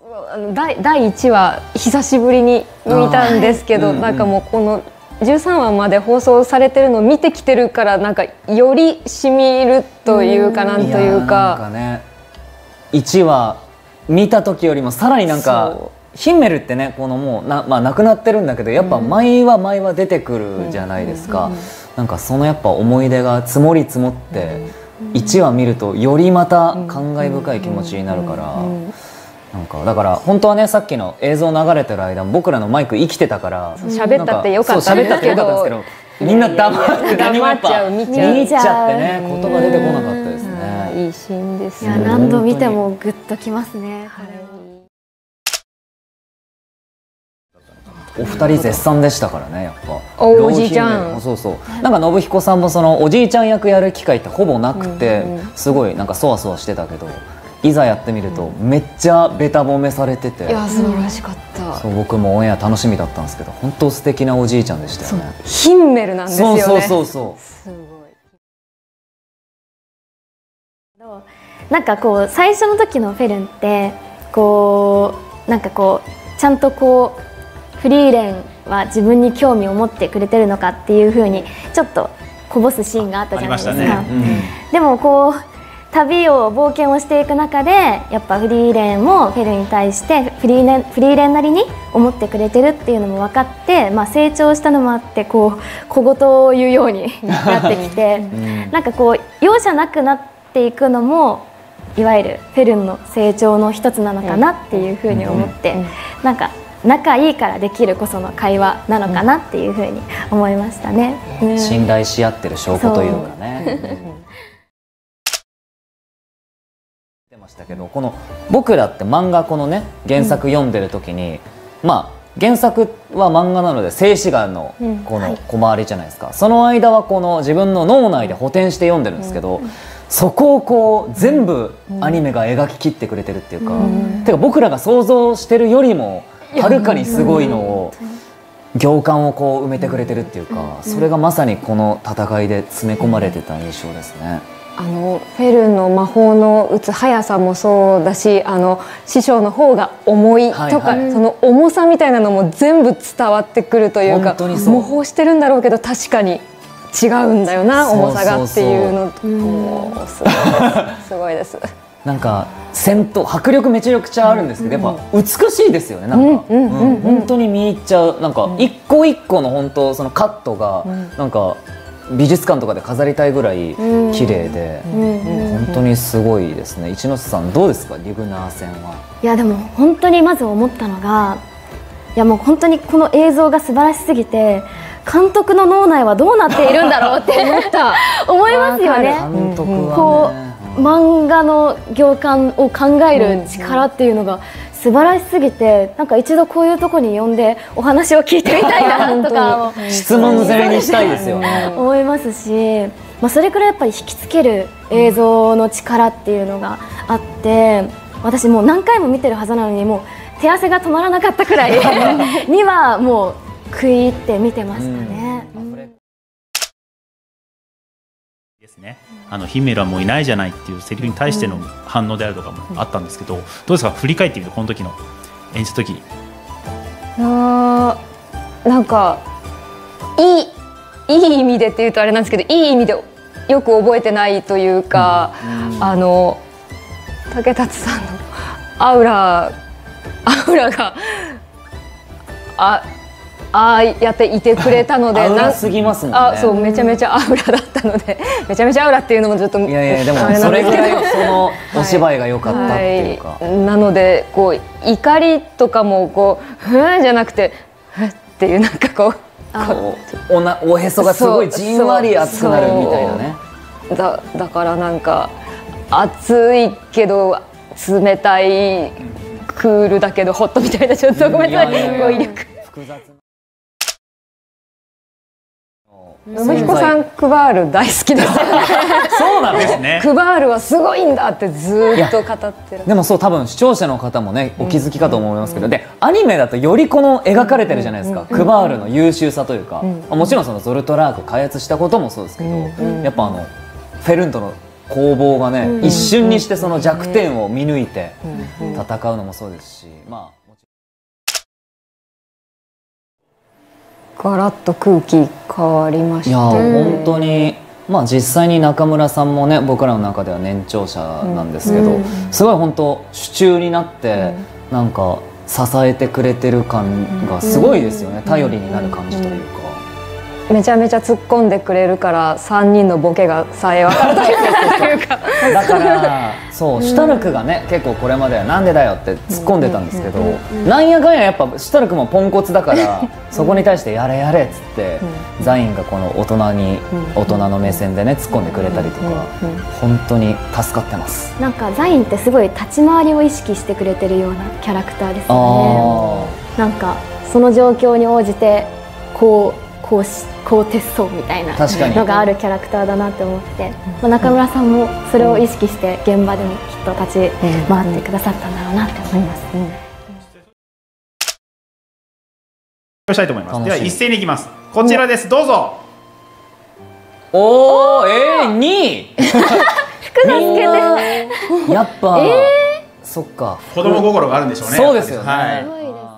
第1話久しぶりに見たんですけど、なんかもうこの13話まで放送されてるのを見てきてるから、なんかより染みるというか、なんというか、 なんかね、1話見た時よりもさらになんかヒンメルってね、このもう亡くなってるんだけど、やっぱ毎話出てくるじゃないですか。なんかそのやっぱ思い出が積もり積もって1話見るとよりまた感慨深い気持ちになるから、なんかだから本当はね、さっきの映像流れてる間僕らのマイク生きてたから喋ったってよかったんですけど、 みんな黙って何もやっぱ見ちゃってね、言葉出てこなかったですね。 いいシーンですね。何度見てもグッときますね。 お二人絶賛でしたからね、やっぱおじいちゃん。 そうそう、なんか信彦さんもそのおじいちゃん役やる機会ってほぼなくて、すごいなんかそわそわしてたけど、いざやってみるとめっちゃベタ褒めされてて、 いや素晴らしかった。 そう、僕もオンエア楽しみだったんですけど、本当素敵なおじいちゃんでしたよね。 ヒンメルなんですよね。 そうすごい。なんかこう最初の時のフェルンってこうなんかこうちゃんとこうフリーレンは自分に興味を持ってくれてるのかっていう風にちょっとこぼすシーンがあったじゃないですか。でもこう旅を冒険をしていく中でやっぱフリーレンもフェルに対してフリーレンなりに思ってくれてるっていうのも分かって、成長したのもあってこう小言を言うようになってきてなんかこう容赦なくなっていくのもいわゆるフェルンの成長の一つなのかなっていうふうに思って、なんか仲いいからできるこその会話なのかなっていうふうに思いましたね。 信頼し合ってる証拠というかね。出ましたけど、この僕らって漫画このね原作読んでる時に、原作は漫画なので静止画のこの小回りじゃないですか。その間はこの自分の脳内で補填して読んでるんですけど、そこをこう全部アニメが描ききってくれてるっていうか、てか僕らが想像してるよりもはるかにすごいのを行間をこう埋めてくれてるっていうか、それがまさにこの戦いで詰め込まれてた印象ですね。 フェルンの魔法の打つ速さもそうだし、師匠の方が重いとか、その重さみたいなのも全部伝わってくるというか、模倣してるんだろうけど確かに違うんだよな、重さがっていうのすごいです。 なんか戦闘迫力めちゃくちゃあるんですけど、やっぱ美しいですよね。なんか本当に見入っちゃう。なんか一個一個の本当そのカットがなんか美術館とかで飾りたいぐらい綺麗で、本当にすごいですね。一ノ瀬さんどうですか、リグナー戦は。 いやでも本当にまず思ったのが、いやもう本当にこの映像が素晴らしすぎて、監督の脳内はどうなっているんだろうって思いますよね。 監督はね、 こう漫画の行間を考える力っていうのが素晴らしすぎて、なんか一度こういうとこに呼んでお話を聞いてみたいなとか質問攻めにしたいですよね。 思いますし、それくらいやっぱり引きつける映像の力っていうのがあって、私もう何回も見てるはずなのにもう手汗が止まらなかったくらいにはもう食い入って見てましたね。 ヒンメルはもういないじゃないっていうセリフに対しての反応であるとかもあったんですけど、どうですか、振り返ってみるとこの時の演じた時。 なんかいい意味でっていうとあれなんですけど、いい意味でよく覚えてないというか、竹達さんのアウラがやっていてくれたので、 アウラすぎますもんね。 そう、めちゃめちゃアウラだったので、めちゃめちゃアウラっていうのもちょっと、 いやでもそれぐらいそのお芝居が良かったっていうか、 なのでこう怒りとかもこうふーじゃなくてふっていう、なんかこうおへそがすごいじんわり熱くなるみたいなね。 だからなんか熱いけど冷たい、クールだけどホットみたいな、ちょっとごめんなさい、語彙力複雑。 信彦さんクバール大好きですよね。 そうなんですね。 クバールはすごいんだってずっと語ってる。 でもそう多分視聴者の方もねお気づきかと思いますけど、でアニメだとよりこの描かれてるじゃないですか、クバールの優秀さというか、もちろんそのゾルトラーク開発したこともそうですけど、やっぱフェルンとの攻防がね、一瞬にしてその弱点を見抜いて戦うのもそうですし、まあガラッと空気変わりました。 いや本当に、まあ実際に中村さんもね、僕らの中では年長者なんですけど、すごい本当手中になってなんか支えてくれてる感がすごいですよね。頼りになる感じというか。 めちゃめちゃ突っ込んでくれるから3人のボケがさえ分かるというかだからそうシュタルクがね結構これまではなんでだよって突っ込んでたんですけど、なんやかんややっぱシュタルクもポンコツだからそこに対してやれやれっつってザインがこの大人の目線でね突っ込んでくれたりとか本当に助かってます。 なんかザインってすごい立ち回りを意識してくれてるようなキャラクターですよね。なんかその状況に応じてこう鉄そうみたいなのがあるキャラクターだなって思って、中村さんもそれを意識して現場でもきっと立ち回ってくださったんだろうなって思います。 したいと思います。では一斉にいきます。こちらです。どうぞ。 おお、2位。 福之助やっぱ、そっか。 子供心があるんでしょうね。 そうですよね。 すごいです。